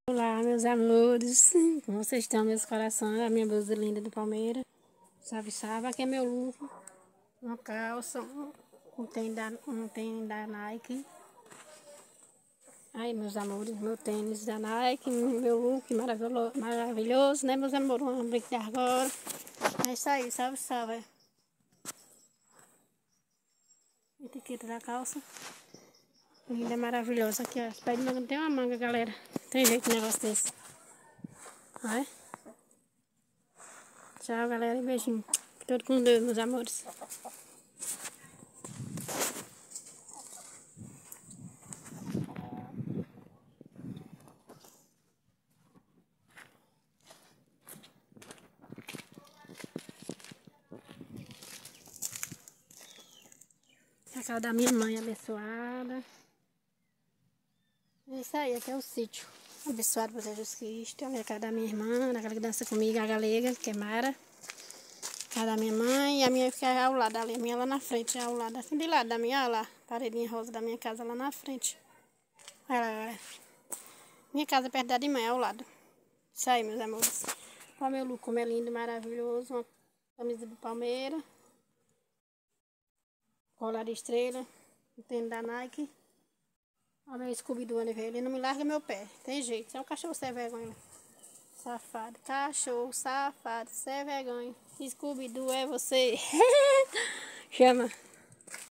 Olá, meus amores, como vocês estão, meus corações? A minha blusa linda do Palmeiras, salve, salve. Aqui é meu look, uma calça, um tênis da Nike. Aí, meus amores, meu tênis da Nike, meu look maravilhoso, né, meus amores? Vamos brincar agora. É isso aí, salve, salve. Etiqueta da calça, linda, maravilhosa. Aqui, ó, espera, não tem uma manga, galera. Tem jeito de negócio desse. Vai. Tchau, galera, e beijinho. Fique todo com Deus, meus amores. A casa da minha mãe abençoada. É isso aí, aqui é o sítio. Abençoado por Jesus Cristo. A casa da minha irmã, aquela que dança comigo, a galega, que é Mara. A casa da minha mãe e a minha fica ao lado ali. A minha lá na frente, ao lado, assim de lado da minha, olha lá. Paredinha rosa da minha casa lá na frente. Olha lá, galera. Minha casa perto da de mãe, ao lado. Isso aí, meus amores. Olha o meu look, como é lindo, maravilhoso. Uma camisa do Palmeiras. Colar de estrela. Um tênis da Nike. Olha meu Scooby-Doo ali, velho. Ele não me larga meu pé. Tem jeito. Você é um cachorro sem vergonha. Safado. Cachorro, safado, sem vergonha. Scooby-Doo é você. Chama.